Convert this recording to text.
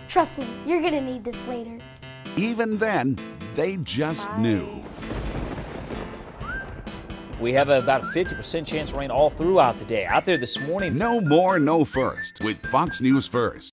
Trust me, you're gonna need this later. Even then, they just knew. We have about a 50% chance of rain all throughout the day. Out there this morning. No more, no first with Fox News First.